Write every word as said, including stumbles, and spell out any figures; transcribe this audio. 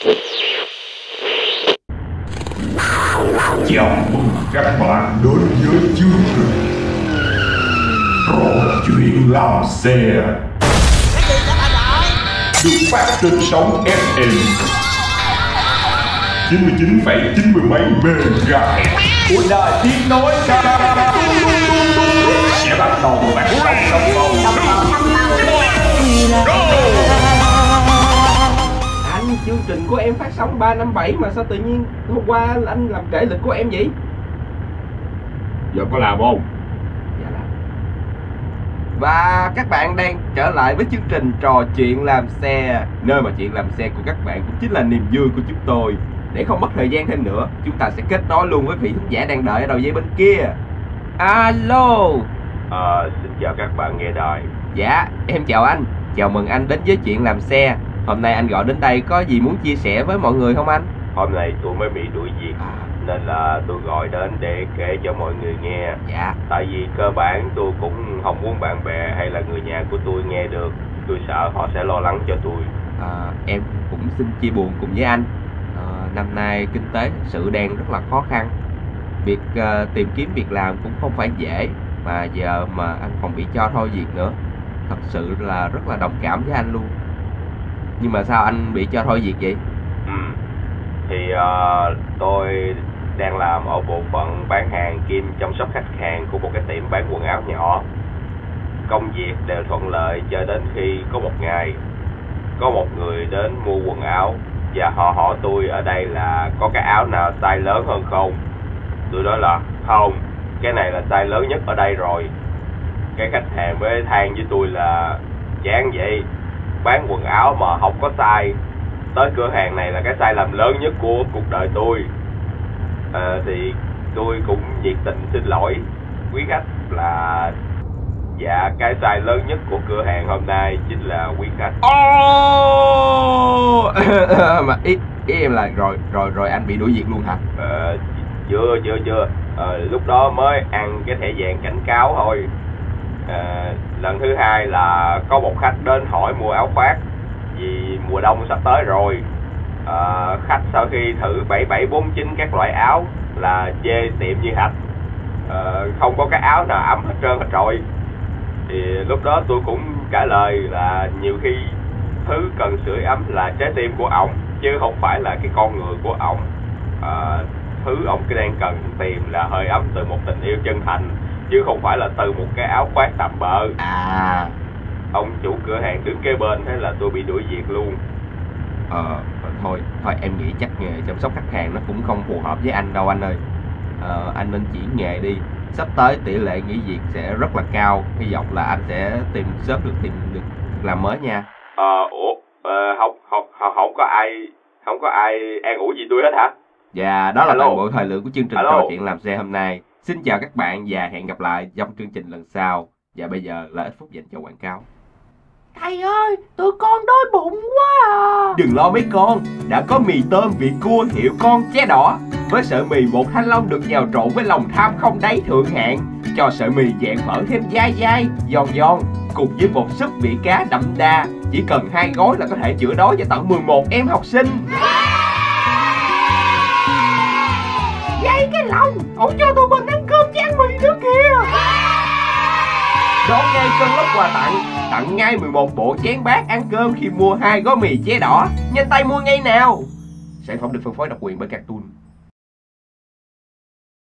Chào mừng các bạn đến với chương trình Trò chuyện làm xe được phát trên sóng ép em chín mươi chín phẩy chín mươi mấy MHz của đài tiếng nói ca sẽ bắt đầu phát sóng trong Anh, chương trình của em phát sóng ba năm bảy mà sao tự nhiên hôm qua anh làm trễ lịch của em vậy? Giờ có làm không? Dạ làm. Và các bạn đang trở lại với chương trình Trò chuyện làm xe, nơi mà chuyện làm xe của các bạn cũng chính là niềm vui của chúng tôi. Để không mất thời gian thêm nữa, chúng ta sẽ kết nối luôn với vị khán giả đang đợi ở đầu dây bên kia. Alo. Ờ, xin chào các bạn nghe đài. Dạ, em chào anh. Chào mừng anh đến với chuyện làm xe. Hôm nay anh gọi đến đây có gì muốn chia sẻ với mọi người không anh? Hôm nay tôi mới bị đuổi việc À, nên là tôi gọi đến để kể cho mọi người nghe. dạ. Tại vì cơ bản tôi cũng không muốn bạn bè hay là người nhà của tôi nghe được. Tôi sợ họ sẽ lo lắng cho tôi. À, em cũng xin chia buồn cùng với anh. À, năm nay kinh tế thực sự đang rất là khó khăn. Việc uh, tìm kiếm việc làm cũng không phải dễ. Mà giờ mà anh còn bị cho thôi việc nữa, thật sự là rất là đồng cảm với anh luôn. Nhưng mà sao anh bị cho thôi việc vậy? Ừ. Thì uh, tôi đang làm ở bộ phận bán hàng kiêm chăm sóc khách hàng của một cái tiệm bán quần áo nhỏ. Công việc đều thuận lợi cho đến khi có một ngày có một người đến mua quần áo và họ hỏi tôi ở đây là có cái áo nào size lớn hơn không. Tôi nói là không, cái này là size lớn nhất ở đây rồi. Cái khách hàng mới than với tôi là chán vậy, bán quần áo mà không có size, tới cửa hàng này là cái size làm lớn nhất của cuộc đời tôi. À, thì tôi cũng nhiệt tình xin lỗi quý khách là dạ cái size lớn nhất của cửa hàng hôm nay chính là quý khách. Oh! Mà ý, ý em là rồi rồi rồi anh bị đuổi việc luôn hả? À, chưa chưa chưa à, lúc đó mới ăn cái thẻ vàng cảnh cáo thôi. À, lần thứ hai là có một khách đến hỏi mua áo khoác vì mùa đông sắp tới rồi. À, khách sau khi thử bảy bảy bốn chín các loại áo là chê tiệm như hạch, à, không có cái áo nào ấm hết trơn hết trọi. Thì lúc đó tôi cũng trả lời là nhiều khi thứ cần sưởi ấm là trái tim của ổng chứ không phải là cái con người của ổng. À, thứ ổng đang cần tìm là hơi ấm từ một tình yêu chân thành chứ không phải là từ một cái áo khoác tạm bợ. À, Ông chủ cửa hàng đứng kế bên thế là tôi bị đuổi việc luôn. Ờ, thôi, thôi em nghĩ chắc nghề chăm sóc khách hàng nó cũng không phù hợp với anh đâu anh ơi. Ờ, anh nên chuyển nghề đi. Sắp tới tỷ lệ nghỉ việc sẽ rất là cao. Hy vọng là anh sẽ tìm sớm được tìm được làm mới nha. Ờ, ủa, ờ, không, không, không, không có ai, không có ai an ủi gì tôi hết hả? Và đó là Alo. toàn bộ thời lượng của chương trình Alo. Trò chuyện làm xe hôm nay. Xin chào các bạn và hẹn gặp lại trong chương trình lần sau. Và bây giờ là ít phút dành cho quảng cáo. Thầy ơi, tụi con đói bụng quá à. Đừng lo mấy con, đã có mì tôm vị cua hiệu con ché đỏ với sợi mì bột thanh long được nhào trộn với lòng tham không đáy thượng hạng, cho sợi mì dạng phở thêm dai dai, giòn giòn, cùng với bột súp vị cá đậm đà. Chỉ cần hai gói là có thể chữa đói cho tận mười một em học sinh. Vậy cái lòng, ổng cho tụi mình ăn cơm chan mì nữa kìa. Đón ngay cơn lốc quà tặng, tặng ngay mười một bộ chén bát ăn cơm khi mua hai gói mì ché đỏ. Nhanh tay mua ngay nào. Sản phẩm được phân phối độc quyền bởi Cartoon.